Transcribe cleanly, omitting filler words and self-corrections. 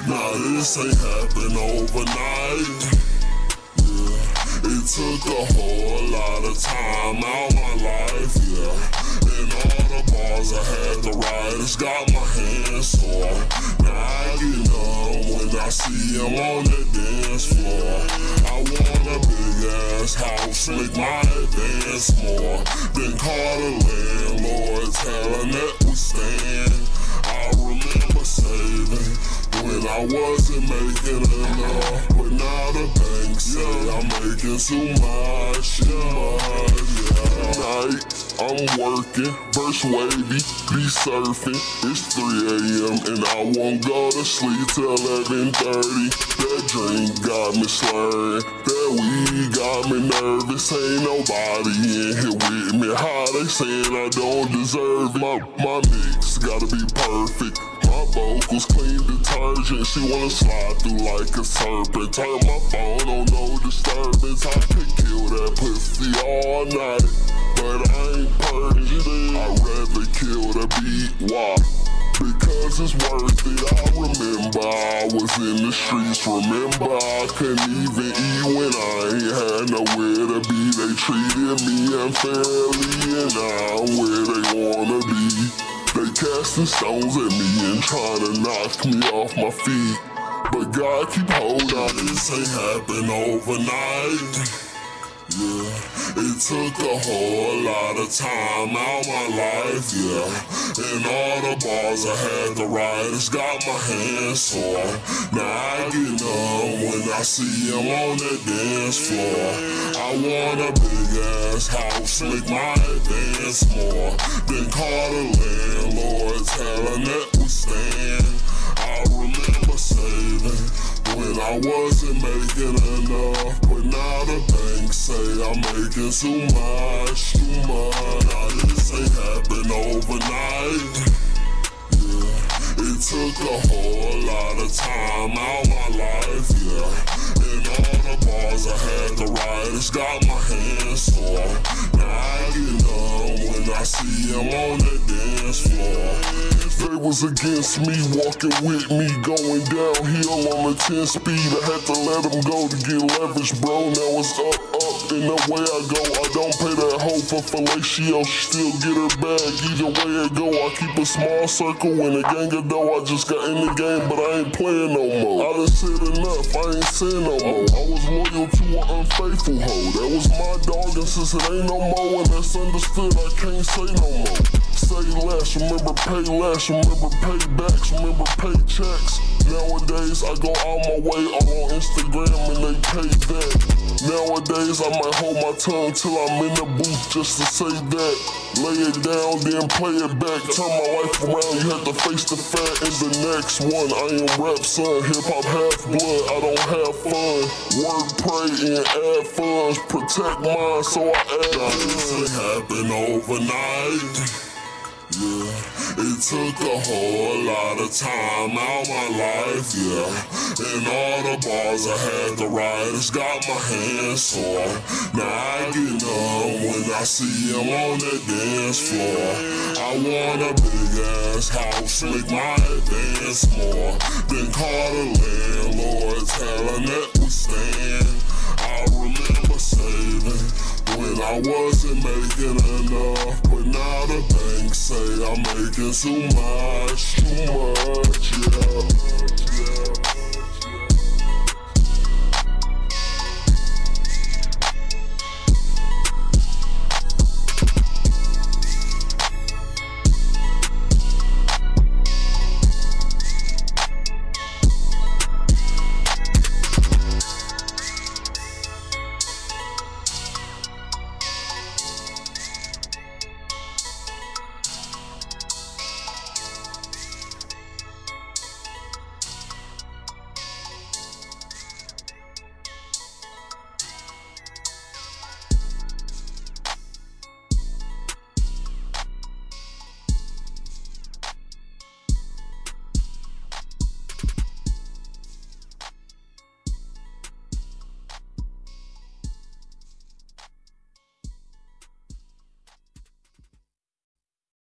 Now this ain't happen overnight. Yeah, it took a whole lot of time out my life, yeah. And all the bars I had to write, it's got my hands sore. Now I get numb when I see him on the dance floor. I want a big ass house, make my advance more. Then call the landlord, telling that we stand. I remember saving when I wasn't making enough, but now the bank say I'm making too much, yeah. Tonight, I'm working, verse wavy, be surfing. It's 3 a.m. and I won't go to sleep till 11:30. That drink got me slurring, that weed got me nervous. Ain't nobody in here with me. How they saying I don't deserve it? My mix gotta be perfect. My vocals clean detergent. She wanna slide through like a serpent. Turn my phone on no disturbance. I could kill that pussy all night, but I ain't purging. I'd rather kill the beat. Why? Because it's worth it. I remember I was in the streets. Remember I couldn't even eat when I ain't had nowhere to be. They treated me unfairly, and now I'm where they wanna be. They casting stones at me and trying to knock me off my feet, but God keep holding on. This ain't happen overnight. Yeah, it took a whole lot of time out my life, yeah. And all the bars I had to write, it's got my hands sore. Now I get numb when I see him on the dance floor. I want a big ass house, make my advance more. Then call the landlord, telling that we stand. I remember saving when I wasn't making enough, but now the bank say I'm making too much. Now this ain't happen overnight. Yeah, it took a whole lot of time out my life, yeah. And all the bars I had to write, it's got my hands sore. Now I get numb when I see him on the dance floor. They was against me, walking with me, going downhill on the 10 speed. I had to let them go to get leverage, bro. Now it's up, and the way I go, I don't pay that hoe for fellatio. She still get her bag, either way it go. I keep a small circle in a gang of dough. I just got in the game, but I ain't playing no more. I done said enough, I ain't saying no more. I was loyal to an unfaithful hoe. That was my dog, and since it ain't no more, and that's understood, I can't say no more. Say less, remember pay less, remember paybacks, remember paychecks. Nowadays I go out my way, all on Instagram and they pay that. Nowadays I might hold my tongue till I'm in the booth just to say that. Lay it down, then play it back. Turn my life around, you have to face the fact. In the next one, I am rap son, hip-hop half-blood, I don't have fun. Work, pray, and add funds, protect mine, so I add. This ain't happen overnight. Yeah, it took a whole lot of time out my life, yeah. And all the bars I had to write, it's got my hands sore. Now I get numb when I see him on the dance floor. I want a big ass house, make my advance more. Then call the landlord, telling that we stand. I remember saving when I wasn't making enough, but now the bank say I'm making too much, yeah.